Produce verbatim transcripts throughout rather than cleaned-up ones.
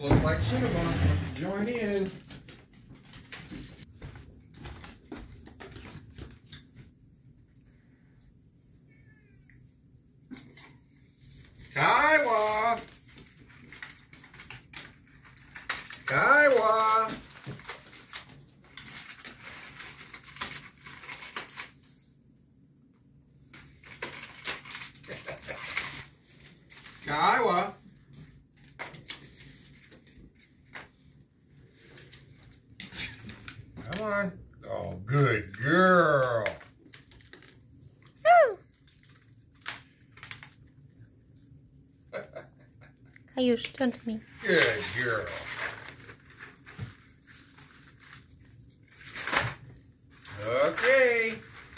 looks like Cinnabon wants to join in. Kiowa! Kiowa! Kiowa! Come on. Oh, good girl. Kayusz, turn to me. Good girl. Okay.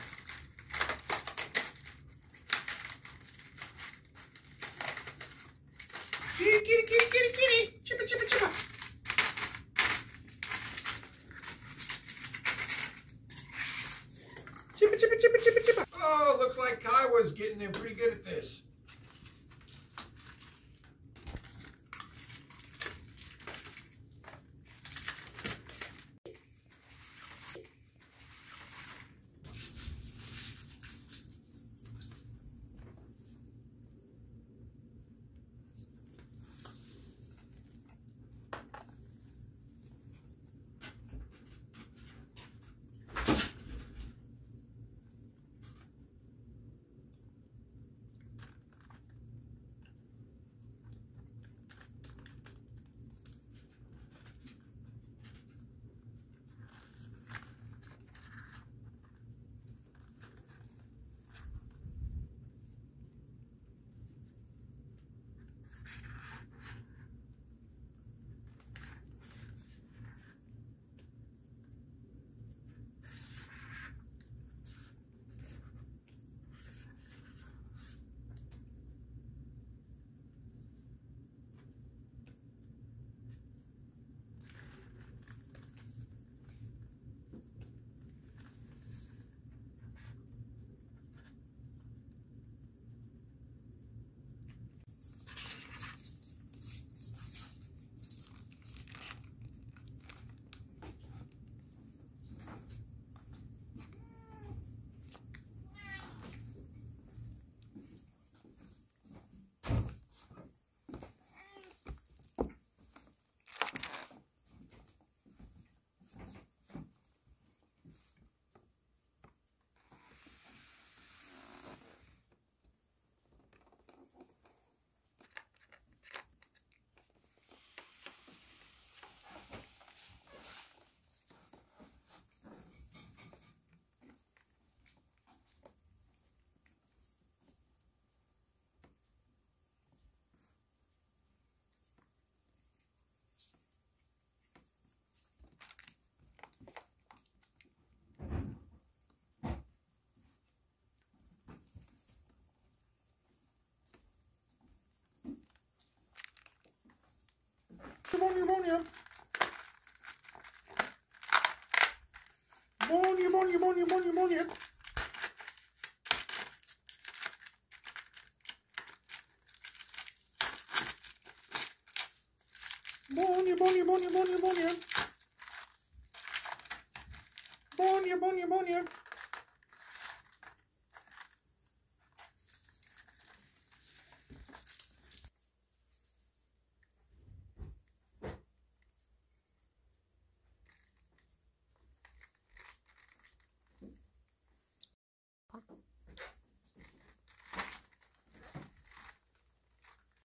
Kitty, kitty, kitty, kitty, kitty. Chippa, chippa, chippa. Chippa, chippa, chippa, chippa, chippa. Oh, looks like Kiowa's getting in pretty good at this. Pneumonia, pneumonia. Pneumonia, pneumonia, pneumonia, pneumonia. Pneumonia, pneumonia, pneumonia, pneumonia. Pneumonia, pneumonia, pneumonia.